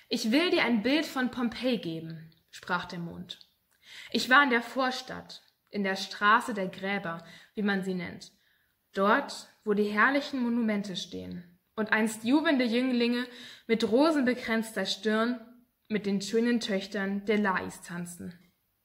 Ich will dir ein Bild von Pompeji geben, sprach der Mond. Ich war in der Vorstadt, in der Straße der Gräber, wie man sie nennt, dort, wo die herrlichen Monumente stehen und einst jubelnde Jünglinge mit rosenbekränzter Stirn mit den schönen Töchtern der Lais tanzten.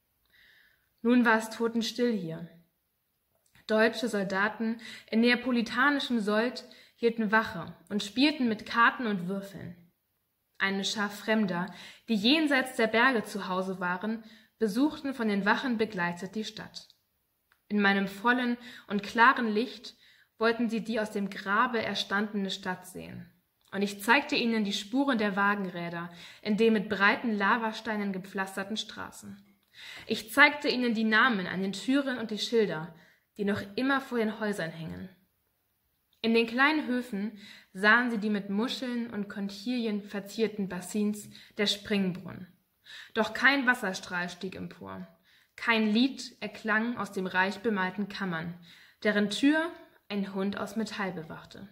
Nun war es totenstill hier. Deutsche Soldaten in neapolitanischem Sold hielten Wache und spielten mit Karten und Würfeln. Eine Schar Fremder, die jenseits der Berge zu Hause waren, besuchten von den Wachen begleitet die Stadt. In meinem vollen und klaren Licht wollten sie die aus dem Grabe erstandene Stadt sehen. Und ich zeigte ihnen die Spuren der Wagenräder in den mit breiten Lavasteinen gepflasterten Straßen. Ich zeigte ihnen die Namen an den Türen und die Schilder, die noch immer vor den Häusern hängen. In den kleinen Höfen sahen sie die mit Muscheln und Konchilien verzierten Bassins der Springbrunnen. Doch kein Wasserstrahl stieg empor, kein Lied erklang aus dem reich bemalten Kammern, deren Tür ein Hund aus Metall bewachte.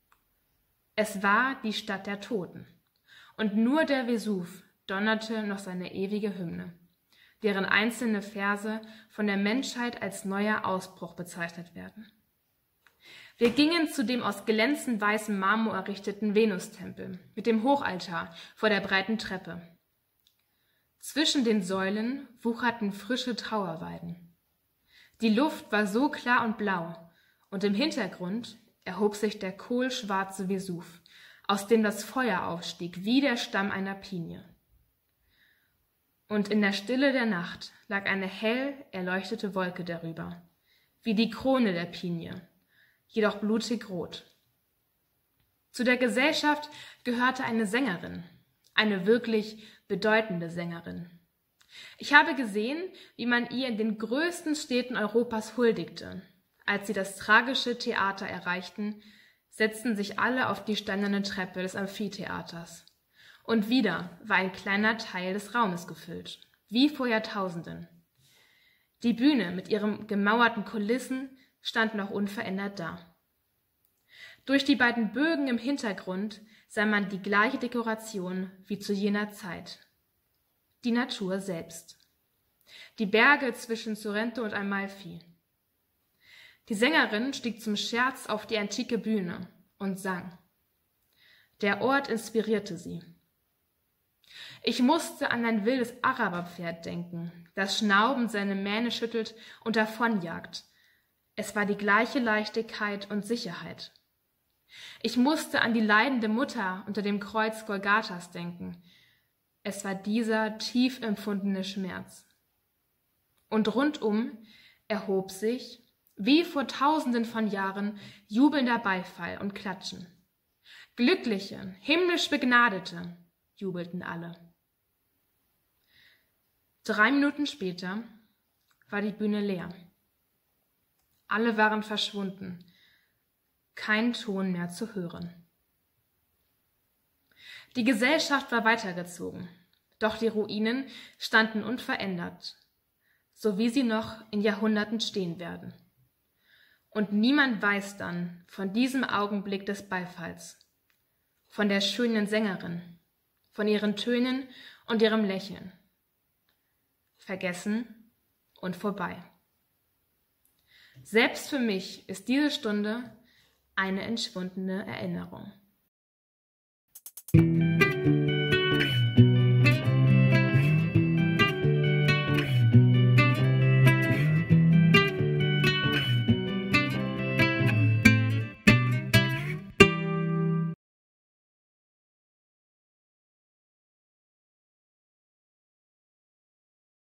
Es war die Stadt der Toten, und nur der Vesuv donnerte noch seine ewige Hymne, deren einzelne Verse von der Menschheit als neuer Ausbruch bezeichnet werden. Wir gingen zu dem aus glänzend weißem Marmor errichteten Venustempel mit dem Hochaltar vor der breiten Treppe. Zwischen den Säulen wucherten frische Trauerweiden. Die Luft war so klar und blau, und im Hintergrund erhob sich der kohlschwarze Vesuv, aus dem das Feuer aufstieg wie der Stamm einer Pinie. Und in der Stille der Nacht lag eine hell erleuchtete Wolke darüber, wie die Krone der Pinie, jedoch blutig rot. Zu der Gesellschaft gehörte eine Sängerin, eine wirklich bedeutende Sängerin. Ich habe gesehen, wie man ihr in den größten Städten Europas huldigte. Als sie das tragische Theater erreichten, setzten sich alle auf die steinerne Treppe des Amphitheaters. Und wieder war ein kleiner Teil des Raumes gefüllt, wie vor Jahrtausenden. Die Bühne mit ihren gemauerten Kulissen stand noch unverändert da. Durch die beiden Bögen im Hintergrund sah man die gleiche Dekoration wie zu jener Zeit. Die Natur selbst. Die Berge zwischen Sorrento und Amalfi. Die Sängerin stieg zum Scherz auf die antike Bühne und sang. Der Ort inspirierte sie. Ich musste an ein wildes Araberpferd denken, das schnaubend seine Mähne schüttelt und davonjagt. Es war die gleiche Leichtigkeit und Sicherheit. Ich musste an die leidende Mutter unter dem Kreuz Golgathas denken. Es war dieser tief empfundene Schmerz. Und rundum erhob sich, wie vor Tausenden von Jahren, jubelnder Beifall und Klatschen. Glückliche, himmlisch Begnadete, jubelten alle. 3 Minuten später war die Bühne leer. Alle waren verschwunden, kein Ton mehr zu hören. Die Gesellschaft war weitergezogen, doch die Ruinen standen unverändert, so wie sie noch in Jahrhunderten stehen werden. Und niemand weiß dann von diesem Augenblick des Beifalls, von der schönen Sängerin, von ihren Tönen und ihrem Lächeln. Vergessen und vorbei. Selbst für mich ist diese Stunde eine entschwundene Erinnerung.